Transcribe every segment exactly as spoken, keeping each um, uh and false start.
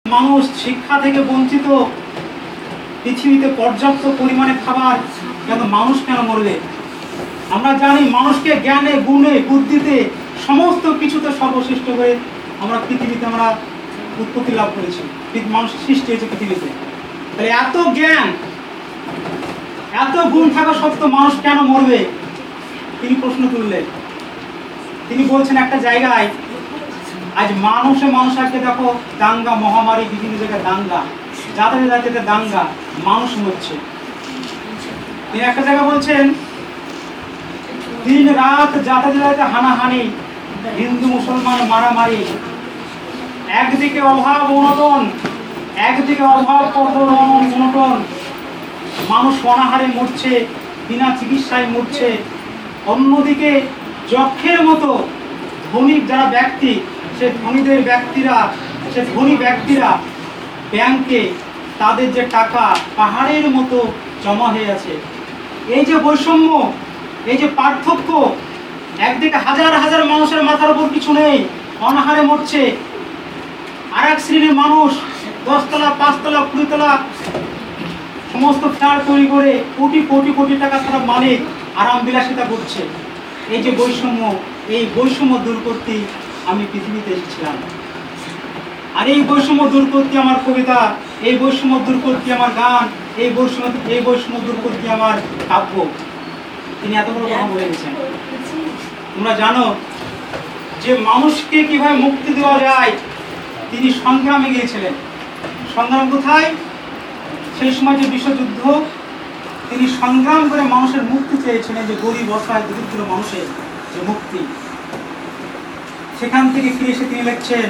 মানুষ শিক্ষা থেকে বঞ্চিত, পৃথিবীতে পর্যাপ্ত পরিমাণে খাবার, কেন মানুষ কেন মরবে? আমরা জানি মানুষকে জ্ঞানে গুণে বুদ্ধিতে সমস্ত কিছুতে সর্বশ্রেষ্ঠ করে আমরা পৃথিবীতে আমরা উৎপত্তি লাভ করেছি, মানুষ সৃষ্টি হয়েছে পৃথিবীতে। তাহলে এত জ্ঞান এত গুণ থাকা সত্ত্বেও মানুষ কেন মরবে? তিনি প্রশ্ন তুললেন। তিনি বলছেন একটা জায়গায় আজ মানুষে মানুষ আজকে দেখো দাঙ্গা মহামারী, বিভিন্ন জায়গায় দাঙ্গা, যাতায়াতে যাতায়াতে দাঙ্গা, মানুষ মরছে। তিনি একটা জায়গায় বলছেন দিন রাত যাতায়াতে যাতায়াতে হানাহানি, হিন্দু মুসলমান মারামারি, একদিকে অভাব অনটন, একদিকে অভাব অনটন, মানুষ অনাহারে মরছে, বিনা চিকিৎসায় মরছে। অন্যদিকে যক্ষের মতো ধনী যারা ব্যক্তি, সে ধনীদের ব্যক্তিরা সে ধনী ব্যক্তিরা ব্যাংকে তাদের যে টাকা পাহাড়ের মতো জমা হয়ে আছে। এই যে বৈষম্য, এই যে পার্থক্য, একদিকে হাজার হাজার মানুষের মাথার উপর কিছু নেই, অনাহারে মরছে, আর এক শ্রেণীর মানুষ দশতলা পাঁচতলা কুড়িতলা সমস্ত ফ্ল্যাট তৈরি করে কোটি কোটি কোটি টাকা তারা মালিক, আরাম বিলাসিতা করছে। এই যে বৈষম্য, এই বৈষম্য দূর করতে আমি পৃথিবীতে এসেছিলাম। আর এই বৈষম্য দূর করতে আমার কবিতা, এই বৈষম্য দূর করতে আমার গান, এই বৈষম্য এই বৈষম্য দূর করতে আমার কাব্য। তিনি এত বড় কথা বলে গেছেন। তোমরা জানো যে মানুষকে কিভাবে মুক্তি দেওয়া যায়, তিনি সংগ্রামে গিয়েছিলেন। সংগ্রাম কোথায়? সেই সময় যে বিশ্বযুদ্ধ, তিনি সংগ্রাম করে মানুষের মুক্তি চেয়েছিলেন, যে গরিব অসহায় দরিদ্র মানুষের যে মুক্তি। সেখান থেকে ফিরে এসে তিনি লিখছেন,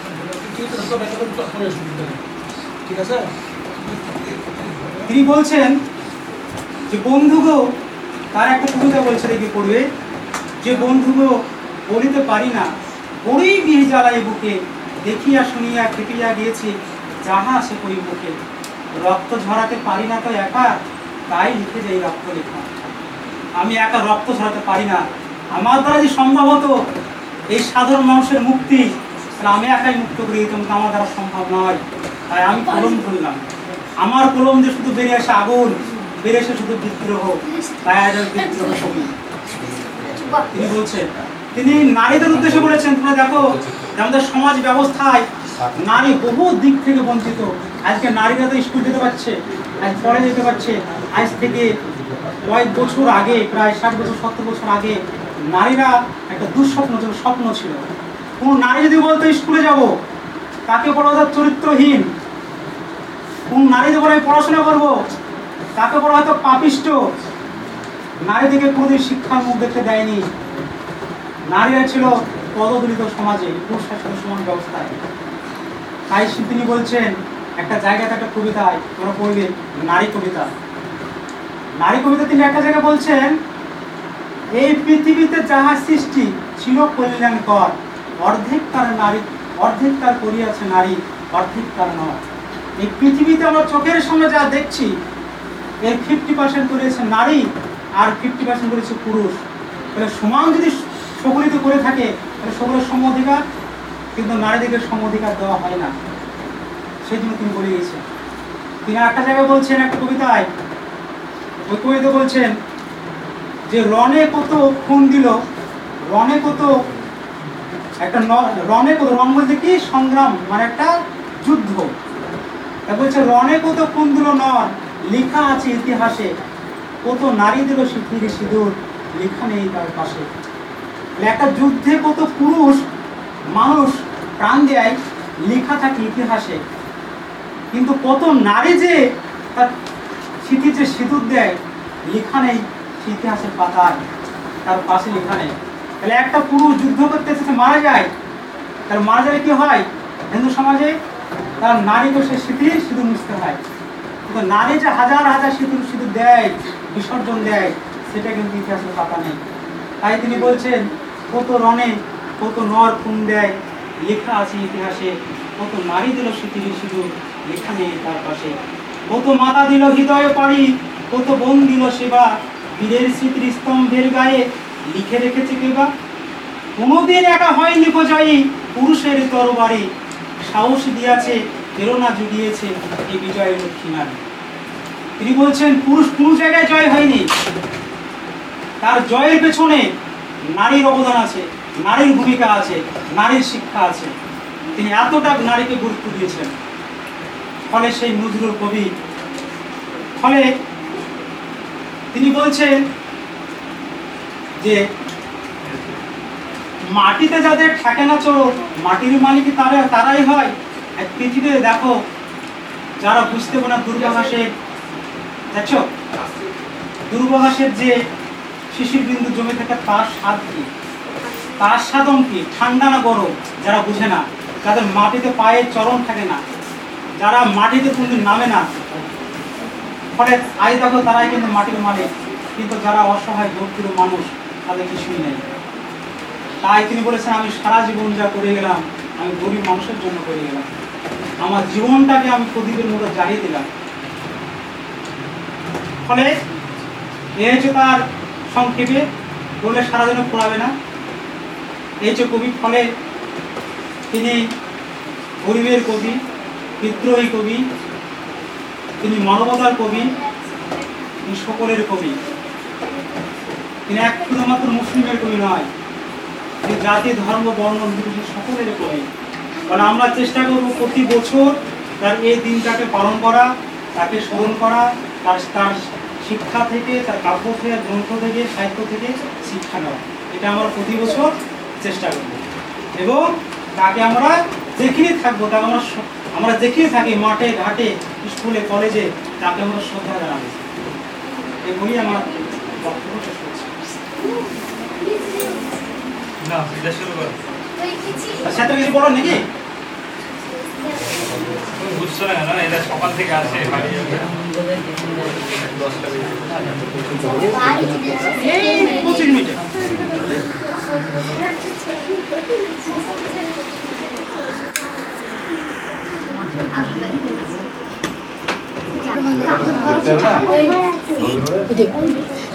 ঠিক আছে, তিনি বলছেন যে বন্ধুগো, তার একটা কবিতা বলছে, দেখি পড়বে, যে বন্ধুগো বলিতে পারি না, বড়ই বিহে জ্বালাই বুকে, দেখিয়া শুনিয়া খেপিয়া গিয়েছি যাহা সে করি বুকে, রক্ত ঝরাতে পারি না তো একা, তাই লিখে যাই রক্ত লেখা। আমি একা রক্ত ঝরাতে পারি না, আমার দ্বারা যে সম্ভব হতো এই সাধারণ মানুষের মুক্তি, আমি একাই মুক্ত করে দিতাম, আমার দ্বারা সম্ভব নয়। তাই আমি কলম ধরলাম, আমার কলম যে শুধু বেরিয়ে আসে আগুন, বেরিয়ে আসে শুধু বিদ্রোহ, তাই আজ আমি বিদ্রোহ কবি। তিনি বলছেন, তিনি নারীদের উদ্দেশ্যে বলেছেন, তোমরা দেখো আমাদের সমাজ ব্যবস্থায় নারী বহু দিক থেকে বঞ্চিত। আজকে নারীরা তো স্কুল যেতে পারছে, আজ পরে যেতে পারছে। আজ থেকে কয়েক বছর আগে, প্রায় ষাট বছর সত্তর বছর আগে, নারীরা একটা দুঃস্বপ্ন ছিল, স্বপ্ন ছিল। কোন নারী যদি বলতো স্কুলে যাব, তাকে বলা হতো চরিত্রহীন। কোন নারী যদি বলে পড়াশোনা করবো, তাকে বলা হয়তো পাপিষ্ট। নারীদেরকে কোনোদিন শিক্ষার মুখ দেখতে দেয়নি। নারীরা ছিল পদদলিত সমাজে, পুরুষের সাথে সমান ব্যবস্থায়। তাই তিনি বলছেন একটা জায়গাতে, একটা কবিতায় তোমরা পড়বে, নারী কবিতা। নারী কবিতা তিনি একটা জায়গায় বলছেন, এই পৃথিবীতে যাহা সৃষ্টি ছিল কল্যাণকর, অর্ধেক তার নারী, অর্ধেক তার করিয়াছে নারী, অর্ধেক তার নয়। এই পৃথিবীতে আমরা চোখের সামনে যা দেখছি, এর ফিফটি পার্সেন্ট করেছে নারী, আর ফিফটি পার্সেন্ট করেছে পুরুষ। তাহলে সমান যদি সকলিত করে থাকে, তাহলে সকলের সম অধিকার, কিন্তু নারীদেরকে সম অধিকার দেওয়া হয় না। সেই জন্য তিনি বলে গিয়েছেন। তিনি একটা জায়গায় বলছেন, একটা কবিতায়, ওই কবিতা বলছেন যে রণে কত খুন দিল, রণে কত একটা রণে কত, রণ বলতে কি সংগ্রাম, মানে একটা যুদ্ধ। তা বলছে রণে কত খুন দিল নর, লেখা আছে ইতিহাসে, কত নারী দিল সিঁথির সিঁদুর, লেখা নেই তার পাশে। একটা যুদ্ধে কত পুরুষ মানুষ প্রাণ দেয়, লেখা থাকে ইতিহাসে, কিন্তু কত নারী যে তার সিঁথির যে সিঁদুর দেয়, লেখা নেই ইতিহাসের পাতায়, তার পাশে লেখা নেই। তাহলে একটা পুরুষ যুদ্ধ করতে এসে মারা যায়, তার মারা গেলে কি হয় হিন্দু সমাজে? তার নারীকে সে সিঁথির সিঁদুর মিশতে হয়। কিন্তু নারী যে হাজার হাজার সিঁদুর সিঁদুর দেয়, বিসর্জন দেয়, সেটা কিন্তু ইতিহাসের পাতা নেই। তাই তিনি বলছেন, কত রণে কত নর খুন দেয়, লেখা আছে ইতিহাসে, কত নারী দিল সিঁথির সিঁদুর, লেখা নেই তার পাশে। কত মাতা দিল হৃদয়ে পাড়ি, কত বোন দিল সেবা, বীরের স্মৃতির স্তম্ভের গায়ে লিখে রেখেছে কেবা। কোনোদিন একা হয়নি বিজয়ী পুরুষের তরবারি, সাহস দিয়াছে প্রেরণা জুগিয়েছে এই বিজয় লক্ষ্মী নারী। তিনি বলছেন পুরুষ কোনো জায়গায় জয় হয়নি, তার জয়ের পেছনে নারীর অবদান আছে, নারীর ভূমিকা আছে, নারীর শিক্ষা আছে। তিনি এতটা নারীকে গুরুত্ব দিয়েছেন। ফলে সেই নজরুল কবি, ফলে তিনি বলছেন যে মাটিতে যাদের থাকে না চোর, মাটির মালিক তারা তারাই হয়। এক পৃথিবীতে দেখো যারা বুঝতে পারে না দুর্বাঘাসের, দেখছো দুর্বাঘাসের যে শিশির বিন্দু জমে থাকে তার স্বাদ কি, তার সাধন কি, ঠান্ডা না গরম, যারা বুঝে না, যাদের মাটিতে পায়ের চরণ থাকে না, যারা মাটিতে কোনদিন নামে না, ফলে আজ দেখো তারাই কিন্তু মাটির মালিক। কিন্তু যারা অসহায় দরিদ্র মানুষ তাদের কিছুই নেই। তাই তিনি বলেছেন আমি সারা জীবন যা করে গেলাম আমি গরিব মানুষের জন্য করে গেলাম, আমার জীবনটাকে আমি প্রদীপের মতো জ্বালিয়ে দিলাম। ফলে এই হচ্ছে তার সংক্ষেপে বলে সারা যেন পড়াবে না এই হচ্ছে কবি। ফলে তিনি গরিবের কবি, বিদ্রোহী কবি, তিনি মানবতার কবি, তিনি সকলের কবি। তিনি এক শুধুমাত্র মুসলিমের কবি নয়, তিনি জাতি ধর্ম বর্ণ নির্বিশেষে সকলের কবি। কারণ আমরা চেষ্টা করব প্রতি বছর তার এই দিনটাকে পালন করা, তাকে স্মরণ করা, তার তার শিক্ষা থেকে, তার কাব্য থেকে, গ্রন্থ থেকে, সাহিত্য থেকে শিক্ষা নেওয়া। এটা আমরা প্রতি বছর চেষ্টা করব এবং তাকে আমরা যেখানে থাকবো তাকে আমরা আমরা যেখানে থাকি, মাঠে ঘাটে স্কুলে কলেজে, তাকে আমরা শ্রদ্ধা জানাবো। এই বলি আমার বক্তব্য শেষ করছি। সাথে কিছু বলো নাকি? বুঝছো না না, এটা সকাল থেকে আসে পঁচিশ মিনিটে দেখতে হবে না?